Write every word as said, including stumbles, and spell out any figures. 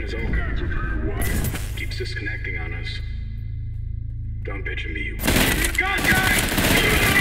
is all kinds of wire. Keeps disconnecting on us. Don't bitch at me, you. Gun guy!